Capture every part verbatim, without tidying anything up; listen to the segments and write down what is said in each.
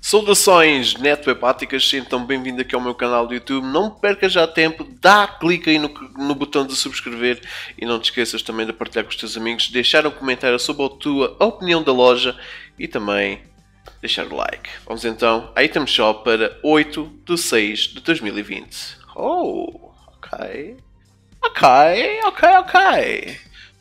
Saudações netwebáticas, então bem-vindo aqui ao meu canal do YouTube. Não perca já tempo, dá clique aí no, no botão de subscrever e não te esqueças também de partilhar com os teus amigos, deixar um comentário sobre a tua opinião da loja e também deixar o like. Vamos então, Item Shop para oito de seis de dois mil e vinte. Oh, ok, ok, ok, ok.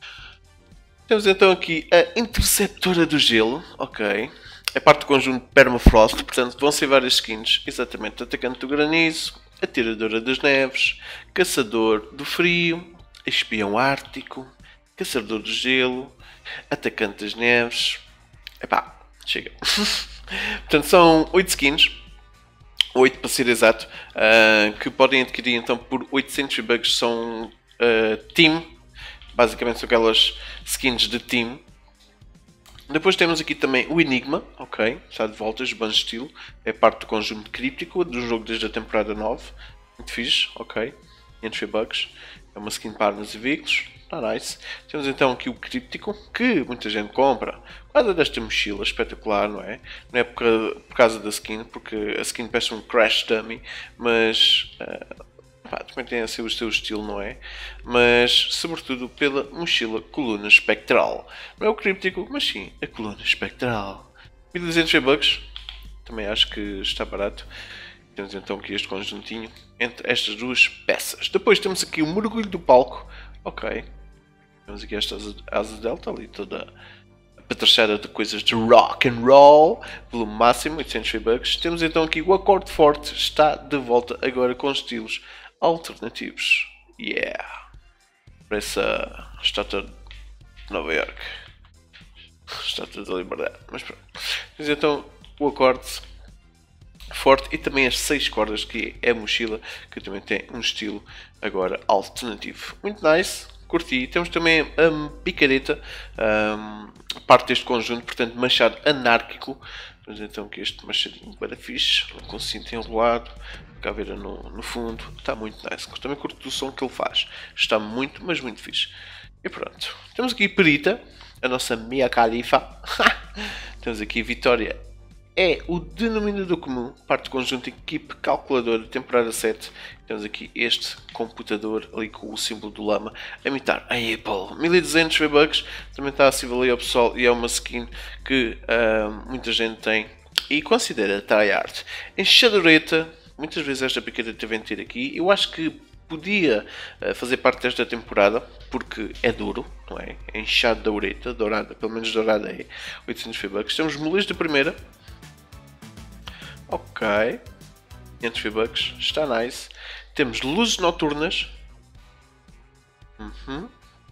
Temos então aqui a Interceptora do Gelo, ok. É parte do conjunto Permafrost, portanto vão ser várias skins, exatamente, Atacante do Granizo, Atiradora das Neves, Caçador do Frio, Espião Ártico, Caçador do Gelo, Atacante das Neves, epá, chega. Portanto são oito skins, oito para ser exato, uh, que podem adquirir então por oitocentos V-Bucks, são uh, Team, basicamente são aquelas skins de Team. Depois temos aqui também o Enigma, ok, está de volta, bom estilo, é parte do conjunto críptico do jogo desde a temporada nove, muito fixe, ok, quinhentos V-Bucks, é uma skin para armas e veículos, está nice. Temos então aqui o críptico, que muita gente compra, por causa desta mochila espetacular, não é? Não é por, por causa da skin, porque a skin parece um crash dummy, mas... Uh, Pá, também tem a ser o seu estilo, não é? Mas, sobretudo, pela mochila coluna espectral. Não é o críptico, mas sim a coluna espectral. mil e duzentos V-Bucks. Também acho que está barato. Temos então aqui este conjuntinho entre estas duas peças. Depois temos aqui o mergulho do palco. Ok. Temos aqui esta asa, asa delta ali toda apetrechada de coisas de rock and roll. Volume máximo, oitocentos V-Bucks. Temos então aqui o acorde forte. Está de volta agora com estilos alternativos. Yeah. Parece a estátua de Nova York. Estátua da Liberdade. Mas pronto. Temos então o acorde forte e também as seis cordas, que é a mochila, que também tem um estilo agora alternativo. Muito nice. Curti. Temos também a picareta, um, parte deste conjunto, portanto, machado anárquico. Temos então aqui este machadinho para fixe, com cinto enrolado, caveira no, no fundo, está muito nice. Também curto do som que ele faz, está muito, mas muito fixe. E pronto. Temos aqui Perita, a nossa Mia Khalifa. Temos aqui Vitória, é o denominador comum, parte do conjunto Equipe Calculadora, temporada sete. Temos aqui este computador ali com o símbolo do lama, a imitar a Apple. mil e duzentos V-Bucks, também está acessível aí ao pessoal e é uma skin que uh, muita gente tem e considera tryhard. Enxadoreta, muitas vezes esta picareta vem ter aqui, eu acho que podia uh, fazer parte desta temporada, porque é duro, não é? É enxado da ureta, dourada, pelo menos dourada é, oitocentos V-Bucks. Temos molês de primeira. Ok, quinhentos V-Bucks, está nice. Temos luzes noturnas. Uhum.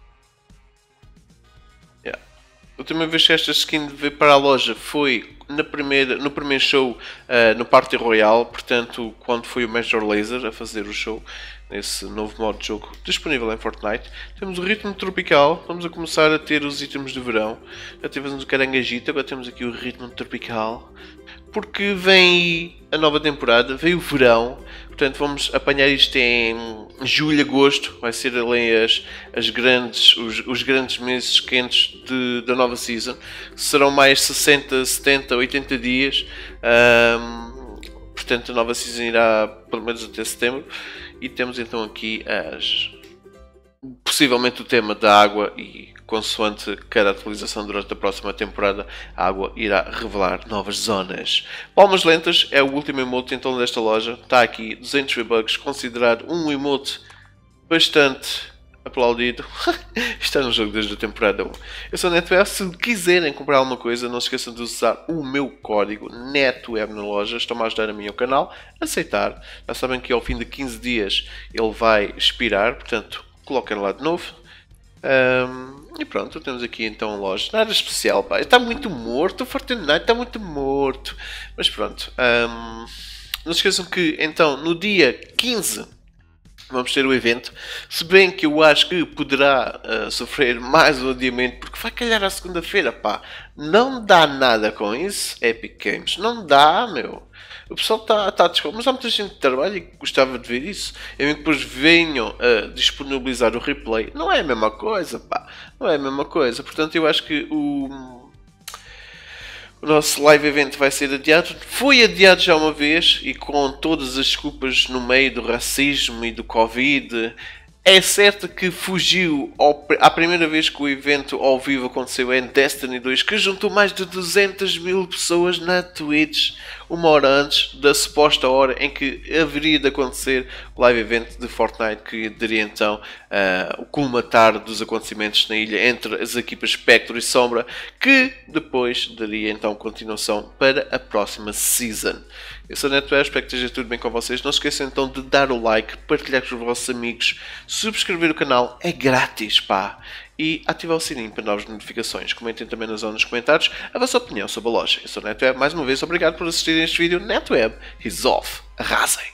Yeah. A última vez que esta skin veio para a loja foi na primeira, no primeiro show uh, no Party Royale, portanto, quando foi o Major Lazer a fazer o show, nesse novo modo de jogo disponível em Fortnite. Temos o ritmo tropical, vamos a começar a ter os itens de verão. Já tivemos o carangajito, agora temos aqui o ritmo tropical. Porque vem a nova temporada, veio o verão, portanto vamos apanhar isto em julho, agosto, vai ser além as, as grandes, os, os grandes meses quentes de, da nova season, serão mais sessenta, setenta, oitenta dias, um, portanto a nova season irá pelo menos até setembro, e temos então aqui as, possivelmente o tema da água e consoante cada atualização durante a próxima temporada, a água irá revelar novas zonas. Palmas lentas é o último emote então desta loja. Está aqui duzentos V-Bucks, considerado um emote bastante aplaudido. Está no jogo desde a temporada um. Eu sou o NetWeb. Se quiserem comprar alguma coisa, não se esqueçam de usar o meu código NetWeb na loja. Estão-me a ajudar a mim e ao canal a aceitar. Já sabem que ao fim de quinze dias ele vai expirar, portanto coloquem lá de novo. Um, e pronto, temos aqui então a loja. Nada especial, pá. Está muito morto, o Fortnite está muito morto. Mas pronto. Um, não se esqueçam que então no dia quinze vamos ter o evento. Se bem que eu acho que poderá uh, sofrer mais um adiamento, porque vai calhar à segunda-feira, pá. Não dá nada com isso, Epic Games. Não dá, meu. O pessoal está tá a desculpa, mas há muita gente que trabalha e que gostava de ver isso. E depois venham a disponibilizar o replay. Não é a mesma coisa, pá. Não é a mesma coisa. Portanto, eu acho que o... O nosso live event vai ser adiado. Foi adiado já uma vez e com todas as desculpas no meio do racismo e do Covid. É certo que fugiu ao, à primeira vez que o evento ao vivo aconteceu em Destiny dois, que juntou mais de duzentas mil pessoas na Twitch, uma hora antes da suposta hora em que haveria de acontecer o live event de Fortnite, que daria então uh, o colmatar dos acontecimentos na ilha entre as equipas Spectre e Sombra, que depois daria então continuação para a próxima season. Eu sou o NetWeb, espero que esteja tudo bem com vocês. Não se esqueçam então de dar o like, partilhar com os vossos amigos, subscrever o canal, é grátis, pá! E ativar o sininho para novas notificações. Comentem também na zona dos comentários a vossa opinião sobre a loja. Eu sou o NetWeb, mais uma vez, obrigado por assistirem a este vídeo. NetWeb is off. Arrasem!